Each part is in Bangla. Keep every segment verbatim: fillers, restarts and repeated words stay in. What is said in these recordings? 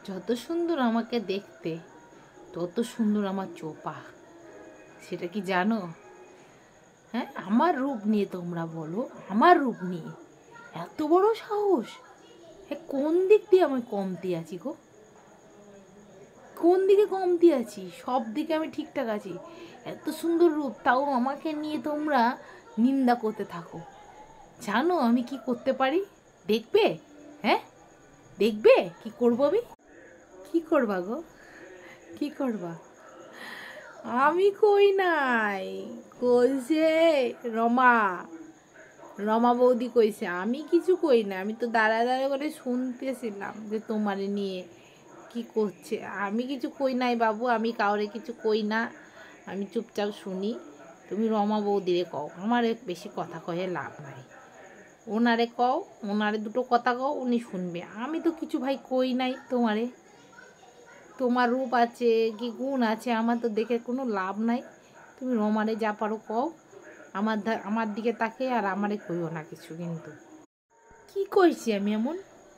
যত সুন্দর আমাকে দেখতে তত সুন্দর আমার চোপা, সেটা কি জানো? হ্যাঁ, আমার রূপ নিয়ে তোমরা বলো, আমার রূপ নিয়ে এত বড় সাহস? হ্যাঁ, কোন দিক দিয়ে আমি কমতি আছি গো? কোন দিকে কমতি আছি? সব দিকে আমি ঠিকঠাক আছি। এত সুন্দর রূপ, তাও আমাকে নিয়ে তোমরা নিন্দা করতে থাকো। জানো আমি কি করতে পারি? দেখবে? হ্যাঁ, দেখবে কি করবো আমি? কি করবা গো? কি করবা? আমি কই নাই, কইছে রমা, রমা বৌদি কইছে, আমি কিছু কই না। আমি তো দাঁড়া দাঁড়া করে শুনতেছিলাম যে তোমারে নিয়ে কি করছে। আমি কিছু কই নাই বাবু, আমি কাউরে কিছু কই না, আমি চুপচাপ শুনি। তুমি রমা বৌদিরে কও, আমার বেশি কথা কয়ে লাভ নাই। ওনারে কও, ওনারে দুটো কথা কও, উনি শুনবে। আমি তো কিছু ভাই কই নাই তোমারে। তোমার রূপ আছে কি গুণ আছে আমার তো দেখে কোনো লাভ নাই। তুমি রমারে যা পারো কও, আমার আমার দিকে তাকে আর আমারে কইও না কিছু। কিন্তু কি কইছি আমি এমন?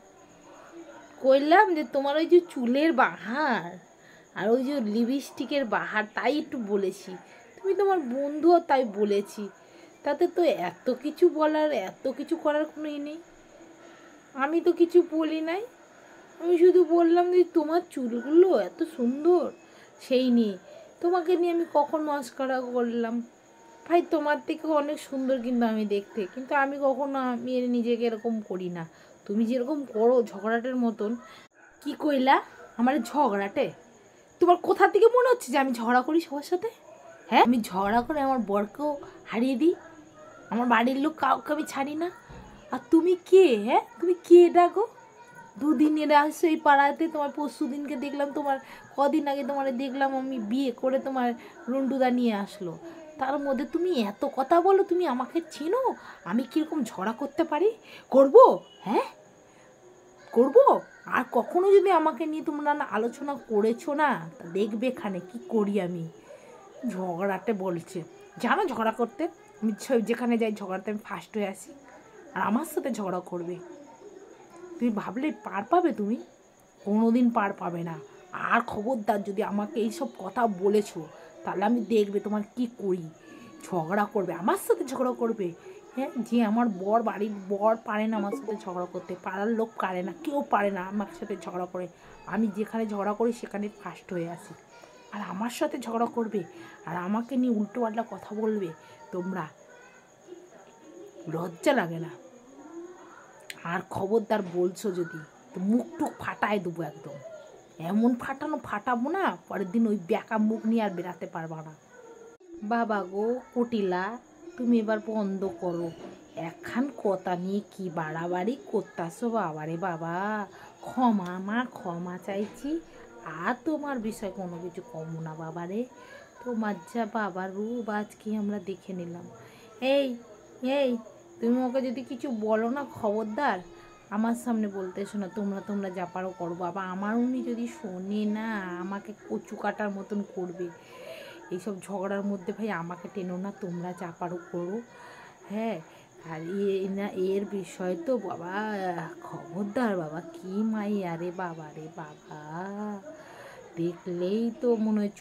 কইলাম যে তোমার ওই যে চুলের বাহার আর ওই যে লিপস্টিকের বাহার, তাই একটু বলেছি। তুমি তোমার বন্ধুও তাই বলেছি, তাতে তো এত কিছু বলার, এত কিছু করার কোনো ই নেই। আমি তো কিছু বলি নাই, আমি শুধু বললাম যে তোমার চুলগুলো এত সুন্দর, সেই নিয়ে। তোমাকে নিয়ে আমি কখন মস্করা করলাম? ভাই তোমার থেকে অনেক সুন্দর কিন্তু আমি দেখতে, কিন্তু আমি কখনো আমি নিজেকে এরকম করি না। তুমি যেরকম করো ঝগড়াটের মতন। কি কইলা? আমার ঝগড়াটে? তোমার কোথা থেকে মনে হচ্ছে যে আমি ঝগড়া করি সবার সাথে? হ্যাঁ, আমি ঝগড়া করে আমার বরকেও হারিয়ে দিই, আমার বাড়ির লোক কাউকে আমি ছাড়ি না। আর তুমি কে? হ্যাঁ, তুমি কে ডাকো? দুদিন এরা আসছো এই পাড়াতে, তোমার পরশু দিনকে দেখলাম, তোমার কদিন আগে তোমার দেখলাম আমি বিয়ে করে তোমার রন্টুদা নিয়ে আসলো। তার মধ্যে তুমি এত কথা বলো, তুমি আমাকে চেনো আমি কীরকম ঝগড়া করতে পারি? করব? হ্যাঁ, করব। আর কখনো যদি আমাকে নিয়ে তোমরা না আলোচনা করেছো না, তা দেখবে এখানে কি করি আমি। ঝগড়াতে বলছে, জানো ঝগড়া করতে আমি যেখানে যাই ঝগড়াতে আমি ফার্স্ট হয়ে আসি, আর আমার সাথে ঝগড়া করবে? তুমি ভাবলে পার পাবে? তুমি কোনোদিন পার পাবে না। আর খবরদার যদি আমাকে এইসব কথা বলেছো, তাহলে আমি দেখবে তোমার কি করি। ঝগড়া করবে, আমার সাথে ঝগড়া করবে? হ্যাঁ, যে আমার বর, বাড়ির বর পারে না আমার সাথে ঝগড়া করতে, পাড়ার লোক পারে না, কেউ পারে না আমার সাথে ঝগড়া করে। আমি যেখানে ঝগড়া করি সেখানে ফার্স্ট হয়ে আসি, আর আমার সাথে ঝগড়া করবে আর আমাকে নিয়ে উল্টো পাল্টা কথা বলবে? তোমরা লজ্জা লাগে না? আর খবরদার বলছো যদি, তো মুখ টুক ফাটায় দেবো একদম। এমন ফাটানো ফাটাবো না, পরের দিন ওই ব্যাকা মুখ নিয়ে আর বেরাতে পারবা না। বাবা গো কটিলা, তুমি এবার বন্ধ করো। একখান কথা নিয়ে কি বাড়াবাড়ি করতাছো বাবারে বাবা। ক্ষমা মা, ক্ষমা চাইছি। আর তোমার বিষয় কোনো কিছু কমো না বাবারে। তোমার যা বাবার রূপ আজকে আমরা দেখে নিলাম। এই এই তুমি ওকে যদি কিছু বলো না, খবরদার আমার সামনে বলতে এসো না। তোমরা তোমরা যা পারো করো বাবা। আমার উনি যদি শোনে না, আমাকে কচু কাটার মতন করবে। এইসব ঝগড়ার মধ্যে ভাই আমাকে টেনো না, তোমরা যা পারো করো। হ্যাঁ, আর এ না এর বিষয় তো বাবা, খবরদার বাবা। কি মাইয়া রে বাবা রে বাবা, দেখলেই তো মনে হয়